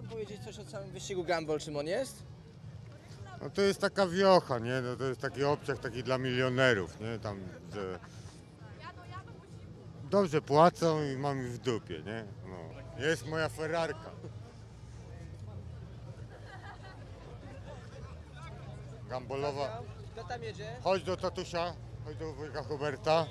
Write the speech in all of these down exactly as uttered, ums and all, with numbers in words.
powiedzieć coś o całym wyścigu Gumball, czym on jest? No to jest taka wiocha, nie? No to jest taki obciach taki dla milionerów, nie? Tam, że dobrze płacą i mam ich w dupie, nie? No. Jest moja Ferrarka. Gumbalowa. Kto tam jedzie? Chodź do tatusia, chodź do wujka Huberta.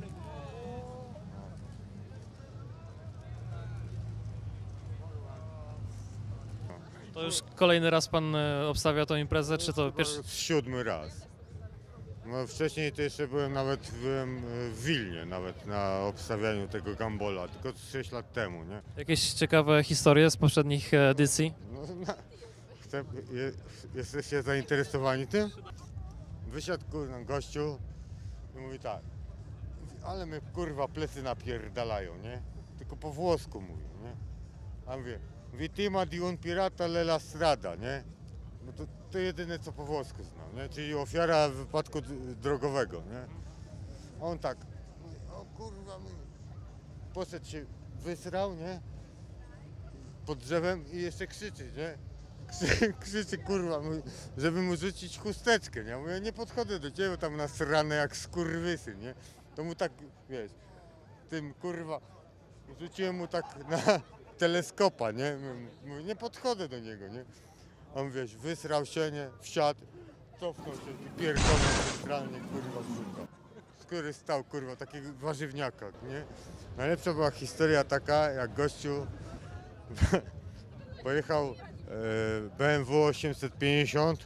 To już kolejny raz pan e, obstawia tą imprezę, czy to Chyba pierwszy? już siódmy raz. No wcześniej to jeszcze byłem nawet byłem e, w Wilnie, nawet na obstawianiu tego Gumballa, tylko sześć lat temu, nie? Jakieś ciekawe historie z poprzednich e, edycji? No, na, chcę, je, jesteście zainteresowani tym? Wysiadł kurwa gościu i mówi tak, ale mnie kurwa plecy napierdalają, nie? Tylko po włosku mówi, nie? A mówię, Vittima di un pirata lela strada, nie? No to, to jedyne co po włosku znam, nie? Czyli ofiara wypadku d- drogowego, nie? A on tak, mówi, o kurwa, mówi. Poszedł się, wysrał, nie? Pod drzewem i jeszcze krzyczy, nie? Krzy, krzyczy, kurwa, mówi, żeby mu rzucić chusteczkę, nie? Ja mówię, nie podchodzę do ciebie, bo tam nasrane jak skurwysy, nie? To mu tak, wiesz, tym, kurwa, rzuciłem mu tak na teleskopa, nie? Mówię, nie podchodzę do niego, nie? A on, wiesz, wysrał się, nie? Wsiadł, cofnął się i pierdolę centralnie, kurwa, wrzucał. Który stał, kurwa, takiego warzywniaka, nie? Najlepsza była historia taka, jak gościu pojechał e, B M W osiemset pięćdziesiąt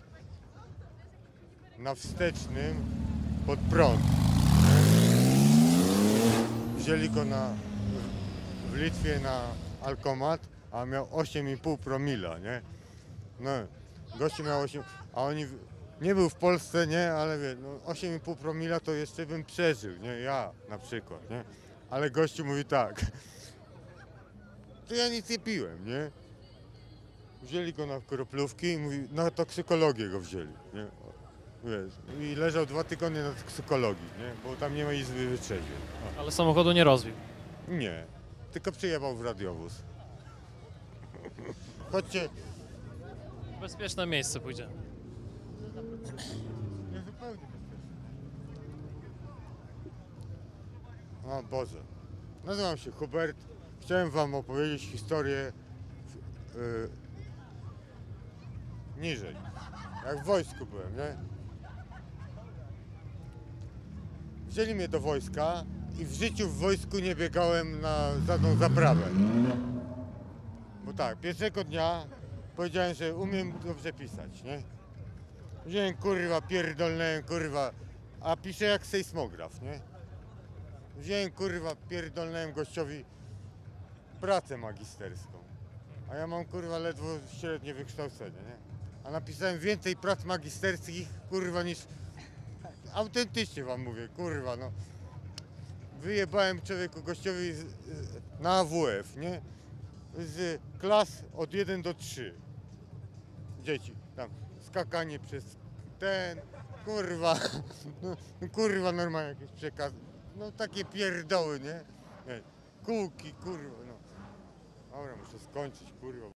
na wstecznym pod prąd. Wzięli go na, w Litwie na alkomat, a miał osiem i pół promila, nie? No, gościu miał osiem, a oni, w- nie był w Polsce, nie? Ale wie, no osiem i pół promila to jeszcze bym przeżył, nie? Ja na przykład, nie? Ale gościu mówi tak, to ja nic nie piłem, nie? Wzięli go na kroplówki i mówi, na toksykologię go wzięli, nie? Wiesz, i leżał dwa tygodnie na toksykologii, nie? Bo tam nie ma izby wytrzeźwień. O. Ale samochodu nie rozbił. Nie, tylko przyjechał w radiowóz. Chodźcie. W bezpieczne miejsce pójdzie. Nie zupełnie O Boże. Nazywam się Hubert. Chciałem wam opowiedzieć historię yy, niżej. Jak w wojsku byłem, nie? Wzięli mnie do wojska i w życiu w wojsku nie biegałem na żadną zaprawę. Bo tak, pierwszego dnia powiedziałem, że umiem dobrze pisać, nie? Wziąłem, kurwa, pierdolnąłem, kurwa, a piszę jak sejsmograf, nie? Wziąłem, kurwa, pierdolnąłem gościowi pracę magisterską, a ja mam, kurwa, ledwo średnie wykształcenie, nie? A napisałem więcej prac magisterskich, kurwa, niż... Autentycznie wam mówię, kurwa, no. Wyjebałem człowieku gościowi z, z, na A W F, nie? Z klas od jeden do trzech. Dzieci, tam, skakanie przez ten, kurwa, no, no kurwa, normalnie jakieś przekaz, no takie pierdoły, nie? Nie, kółki, kurwa, no. Dobra, muszę skończyć, kurwa,